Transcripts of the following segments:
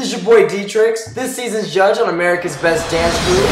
This is your boy D-Trix, this season's judge on America's Best Dance Group.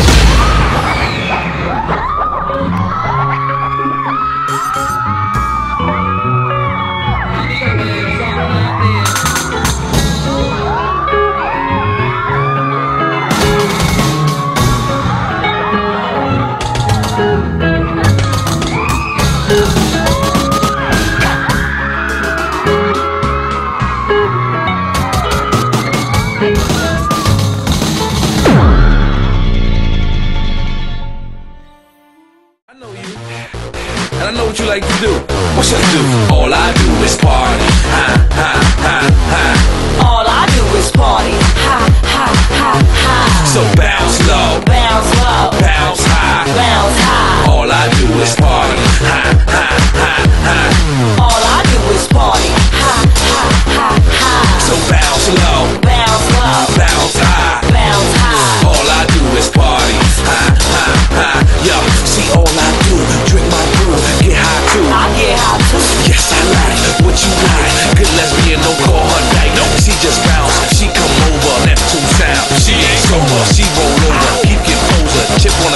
And I know what you like to do. What should I do? All I do is party. Ha, ha, ha, ha. All I do is party. Ha, ha, ha, ha. So bounce low, Bounce low. bounce high. Bounce high. All I do is party. Ha, ha, ha, ha. All I do is party. Ha, ha, ha, ha. So bounce low, Bounce low. bounce high. Bounce high. All I do is party. Ha, ha, ha. Yo, see all I do, drink my brew, get high too. I get high too. Yes, I like what you like. Good lesbian, don't call her dyke. No, she just bounce. She come over, Neptune sound. She ain't sober, she roll over. Keep your poser, chip on